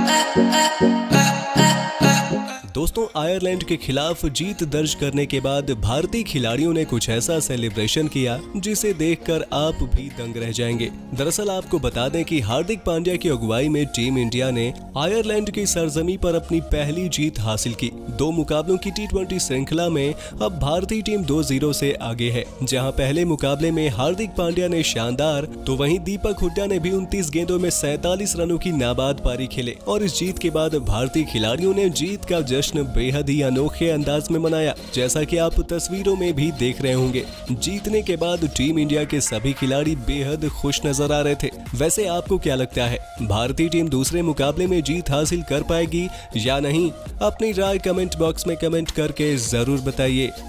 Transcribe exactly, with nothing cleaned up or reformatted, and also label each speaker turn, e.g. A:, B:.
A: दोस्तों, आयरलैंड के खिलाफ जीत दर्ज करने के बाद भारतीय खिलाड़ियों ने कुछ ऐसा सेलिब्रेशन किया जिसे देखकर आप भी दंग रह जाएंगे। दरअसल आपको बता दें कि हार्दिक पांड्या की अगुवाई में टीम इंडिया ने आयरलैंड की सरजमी पर अपनी पहली जीत हासिल की। दो मुकाबलों की टी ट्वेंटी श्रृंखला में अब भारतीय टीम दो जीरो से आगे है। जहां पहले मुकाबले में हार्दिक पांड्या ने शानदार तो वहीं दीपक हुड्डा ने भी उनतीस गेंदों में सैंतालीस रनों की नाबाद पारी खेले और इस जीत के बाद भारतीय खिलाड़ियों ने जीत का जश्न बेहद ही अनोखे अंदाज में मनाया, जैसा कि आप तस्वीरों में भी देख रहे होंगे। जीतने के बाद टीम इंडिया के सभी खिलाड़ी बेहद खुश नजर आ रहे थे। वैसे आपको क्या लगता है, भारतीय टीम दूसरे मुकाबले में जीत हासिल कर पाएगी या नहीं? अपनी राय कमेंट बॉक्स में कमेंट करके जरूर बताइए।